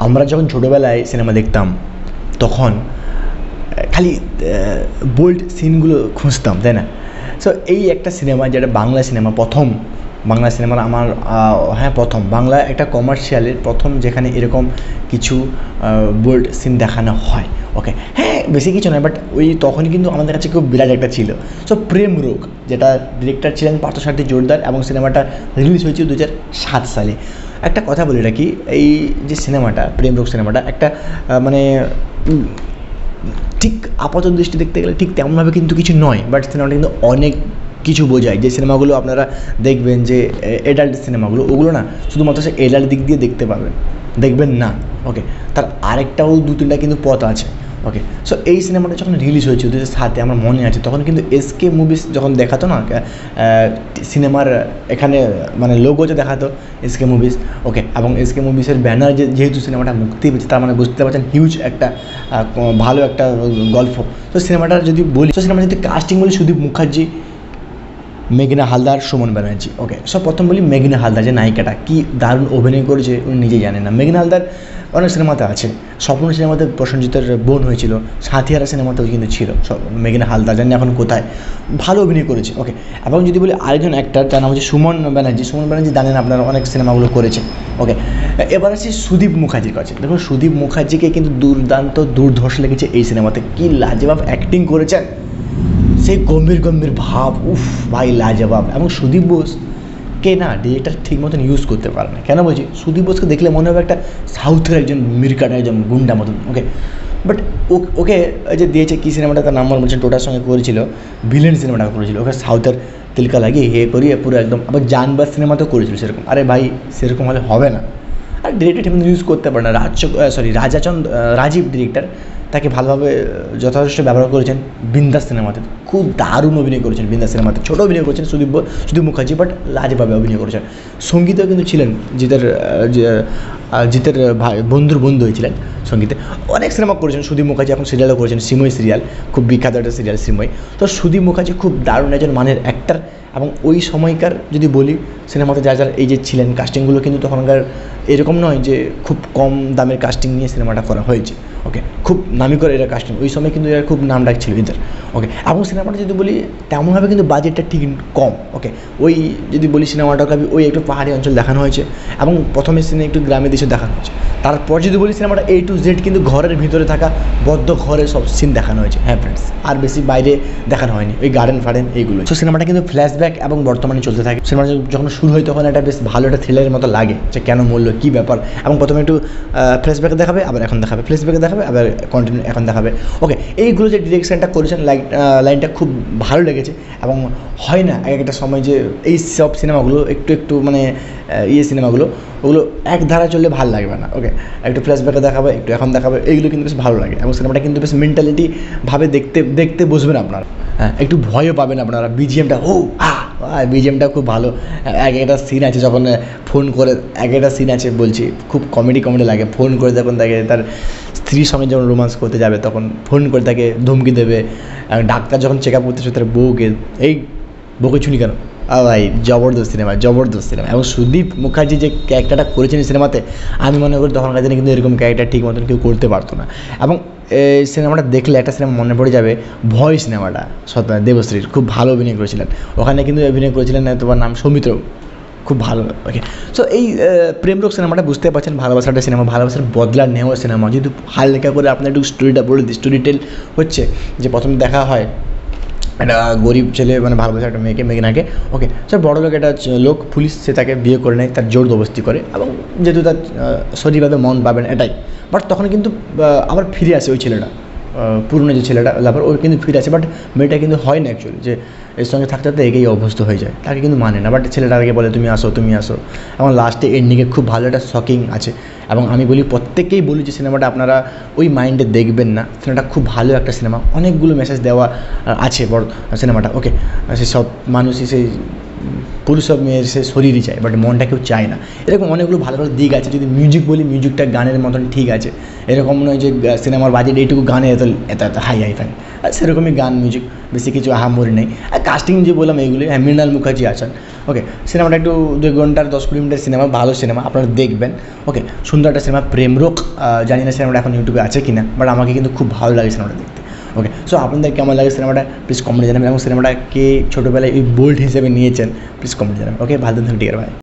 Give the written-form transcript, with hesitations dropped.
আমরা যখন ছোটোবেলায় সিনেমা দেখতাম তখন খালি বোল্ড সিনগুলো খুঁজতাম, তাই না? সো এই একটা সিনেমা যেটা বাংলা সিনেমা, প্রথম বাংলা সিনেমার আমার প্রথম বাংলা একটা কমার্শিয়ালের প্রথম যেখানে এরকম কিছু বোল্ড সিন দেখানো হয়। ওকে, হ্যাঁ বেশি কিছু নয়, বাট ওই তখনই কিন্তু আমাদের কাছে খুব বিরাট একটা ছিল। সো প্রেম রোগ, যেটা ডিরেক্টর ছিলেন পার্থসারথী জোরদার এবং সিনেমাটা রিলিজ হয়েছিল 2007 সালে। একটা কথা বলি রাখি, এই যে সিনেমাটা প্রেম রোগ সিনেমাটা একটা মানে ঠিক আপাত দৃষ্টি দেখতে গেলে ঠিক তেমনভাবে কিন্তু কিছু নয়, বাট সিনেমাটা কিন্তু অনেক কিছু বোঝায়। যে সিনেমাগুলো আপনারা দেখবেন যে এডাল্ট সিনেমাগুলো, ওগুলো না শুধুমাত্র সে এডাল্ট দিক দিয়ে দেখতে পারবেন, দেখবেন না। ওকে, তার আরেকটাও 2-3টা কিন্তু পথ আছে। ওকে, সো এই সিনেমাটা যখন রিলিজ হয়েছিল 2007-এ, আমার মনে আছে তখন কিন্তু এসকে মুভিস যখন দেখাতো না সিনেমার এখানে মানে লোগোতে দেখাতো এসকে মুভিস। ওকে, এবং এসকে মুভিসের ব্যানার যেহেতু সিনেমাটা মুক্তি পেয়েছে, তার মানে বুঝতে পারছেন হিউজ একটা ভালো একটা গল্প। তো সিনেমাটার যদি বলি, তো সিনেমাটা যদি কাস্টিং বলি, সুদীপ মুখার্জি, মেঘনা হালদার, সুমন ব্যানার্জি। ওকে, সব প্রথম বলি মেঘনা হালদার যে নায়িকাটা, কী দারুণ অভিনয় করেছে উনি নিজেই জানেন না। মেঘনা হালদার অনেক সিনেমাতে আছে, স্বপ্ন সিনেমাতে প্রসেনজিতের বোন হয়েছিল, সাথিয়ারা সিনেমাতেও কিন্তু ছিল মেঘনা হালদার, জানি এখন কোথায়, ভালো অভিনয় করেছে। ওকে, এবং যদি বলি আরেকজন অ্যাক্টার, যার নাম হচ্ছে সুমন ব্যানার্জি জানেন আপনারা, অনেক সিনেমাগুলো করেছে। ওকে, এবার আসি সুদীপ মুখার্জির কাছে। দেখুন সুদীপ মুখার্জিকে কিন্তু দুর্দান্ত দুর্ধর্ষ লেগেছে এই সিনেমাতে, কী লাজবাব অ্যাক্টিং করেছেন, সেই গম্ভীর গম্ভীর ভাব, উফ ভাই লাজবাব। এবং সুদীপ বোসকে না ডিরেক্টর ঠিক মতন ইউজ করতে পারে না। কেন বলছি, সুদীপ বোসকে দেখলে মনে হবে একটা সাউথের একজন মিরকাটা, একজন গুন্ডা মতন। ওকে, বাট ওকে যে দিয়েছে কী সিনেমাটা, তার নাম বলছেন টোটার সঙ্গে করেছিল, ভিলেন সিনেমাটা করেছিল, ওকে সাউথের তিলকা লাগিয়ে হে করিয়ে পুরো একদম। আবার জানবার সিনেমাতেও করেছিল সেরকম। আরে ভাই সেরকম হলে হবে না, আর ডিরেক্টর ঠিক মতো ইউজ করতে পারে না। রাজীব ডিরেক্টর তাকে ভালোভাবে যথেষ্ট ব্যবহার করেছেন বিন্দাস সিনেমাতে, খুব দারুণ অভিনয় করেছেন বিন্দাস সিনেমাতে, ছোটো অভিনয় করেছেন সুদীপ মুখার্জি, বাট লাজবাবে অভিনয় করেছেন। সঙ্গীতেও কিন্তু ছিলেন জিতের ভাই, বন্ধুর বন্ধু হয়েছিলেন সঙ্গীতে। অনেক সিনেমা করেছেন সুদীপ মুখার্জি, এখন সিরিয়ালও করেছেন, শ্রীময় সিরিয়াল, খুব বিখ্যাত একটা সিরিয়াল শ্রীময়। তো সুদীপ মুখার্জি খুব দারুণ একজন মানের অ্যাক্টার। এবং ওই সময়কার যদি বলি সিনেমাতে যারা এই যে ছিলেন, কাস্টিংগুলো কিন্তু তখনকার এরকম নয় যে খুব কম দামের কাস্টিং নিয়ে সিনেমাটা করা হয়েছে। ওকে, খুব নামি করে এরা কাস্টিং, ওই সময় কিন্তু এরা খুব নাম ডাক ছিল এদের। ওকে, এবং সিনেমাটা যদি বলি তেমনভাবে কিন্তু বাজেটটা ঠিক কম। ওকে, ওই যদি বলি সিনেমাটাকে ওই একটু পাহাড়ি অঞ্চল দেখানো হয়েছে, এবং প্রথমে সিনে একটু গ্রামের দেশে দেখানো হয়েছে। তারপর যদি বলি সিনেমাটা A to Z কিন্তু ঘরের ভিতরে থাকা বদ্ধ ঘরে সব সিন দেখানো হয়েছে। হ্যাঁ ফ্রেন্ডস, আর বেশি বাইরে দেখানো হয়নি, ওই গার্ডেন ফার্ডেন এইগুলো। তো সিনেমাটা কিন্তু ফ্ল্যাশব্যাক এবং বর্তমানে চলতে থাকে। সিনেমাটা যখন শুরু হয় তখন একটা বেশ ভালো একটা থ্রিলারের মতো লাগে, যে কেন মরলো, কী ব্যাপার। এবং প্রথমে একটু ফ্ল্যাশব্যাকে দেখাবে, আবার এখন দেখাবে, ফ্ল্যাশব্যাকে দেখাবে, আবার কন্টিনিউ এখন দেখাবে। ওকে, এইগুলো যে ডিরেকশনটা করেছেন, লাইনটা খুব ভালো লেগেছে। এবং হয় না এক একটা সময় যে এই সব সিনেমাগুলো একটু মানে সিনেমাগুলো ওগুলো এক ধারা চললে ভালো লাগবে না। ওকে, একটু ফ্ল্যাশব্যাকে দেখাবে, একটু এখন দেখাবে, এইগুলো কিন্তু বেশ ভালো লাগে। এবং সিনেমাটা কিন্তু বেশ মেন্টালিটিভাবে দেখতে বসবেন আপনারা। হ্যাঁ, একটু ভয়ও পাবেন আপনারা। বিজিএমটা বিজিএমটা খুব ভালো। এক একটা সিন আছে যখন ফোন করে, এক একটা সিন আছে বলছি, খুব কমেডি লাগে। ফোন করে যখন তাকে তার স্ত্রীর সঙ্গে যখন রোমান্স করতে যাবে, তখন ফোন করে তাকে ধমকি দেবে। ডাক্তার যখন চেক আপ করতেছে তার বউকে, এই বউকে ছুনি কেন, ভাই জবরদস্ত সিনেমা। এবং সুদীপ মুখার্জি যে ক্যারেক্টারটা করেছেন এই সিনেমাতে, আমি মনে করি তখনকার দিনে কিন্তু এরকম ক্যারেক্টার ঠিক মতন কেউ করতে পারতো না। এবং এই সিনেমাটা দেখলে একটা সিনেমা মনে পড়ে যাবে, ভয় সিনেমাটা, দেবশ্রীর, খুব ভালো অভিনয় করেছিলেন ওখানে, কিন্তু অভিনয় করেছিলেন তোমার নাম সৌমিত্র, খুব ভালো। ওকে, সো এই প্রেম রোগ সিনেমাটা বুঝতে পারছেন ভালোবাসাটা সিনেমা, ভালোবাসার বদলা নেওয়া সিনেমা। যেহেতু হালকা করে আপনার একটু স্টোরিটা বলে দিই, স্টোরি টেল হচ্ছে যে প্রথমে দেখা হয় একটা গরিব ছেলে মানে ভালোবাসে একটা মেয়েকে, মেঘনাকে। ওকে, সে বড় লোক একটা লোক পুলিশ, সে তাকে বিয়ে করে নেয়, তার জোর জবরদস্তি করে, এবং যেহেতু তার শরীরভাবে মন পাবেন এটাই। বাট তখন কিন্তু আবার ফিরে আসে ওই ছেলেটা, পুরনো যে ছেলেটা লাভার, ওই কিন্তু ফিরে আসে। বাট মেয়েটা কিন্তু হয় না অ্যাকচুয়ালি, যে এর সঙ্গে থাকতে থাকতে এগেই অভ্যস্ত হয়ে যায়, তাকে কিন্তু মানে না। বাট ছেলেটাকে বলে তুমি আসো। এবং লাস্টে এন্ডিংয়ে খুব ভালো একটা শকিং আছে। এবং আমি বলি প্রত্যেককেই বলি যে সিনেমাটা আপনারা ওই মাইন্ডে দেখবেন না, সিনেমাটা খুব ভালো একটা সিনেমা, অনেকগুলো মেসেজ দেওয়া আছে বড় সিনেমাটা। ওকে, সে সব মানুষই সেই পুরুষ সব মেয়ের সে শরীরই চায়, বাট মনটা কেউ চায় না। এরকম অনেকগুলো ভালো ভালো দিক আছে। যদি মিউজিক বলি, মিউজিকটা গানের মতন ঠিক আছে, এরকম নয় যে সিনেমার বাজেট এইটুকু গানে এত হাই ফাই, আর সেরকমই গান মিউজিক, বেশি কিছু আহামরি নেই। আর কাস্টিং যে বললাম এইগুলি, হ্যাঁ মৃণাল মুখার্জি আছেন। ওকে, সিনেমাটা একটু 2 ঘন্টার 10 মিনিটের সিনেমা, ভালো সিনেমা, আপনারা দেখবেন। ওকে, সুন্দর একটা সিনেমা, প্রেমরোগ। জানি না সিনেমাটা এখন ইউটিউবে আছে কি না, বাট আমাকে কিন্তু খুব ভালো লাগে সিনেমাটা দেখতে। ওকে, সো আপনাদের কেমন লাগে সিনেমাটা প্লিজ কমেন্টে জানাবেন, এবং সিনেমাটা কে ছোটোবেলায় এই বোল্ড হিসেবে নিয়েছেন প্লিজ কমেন্টে জানাবেন। ওকে, ভালো থাকবেন, ঠিক আছে, ভাই।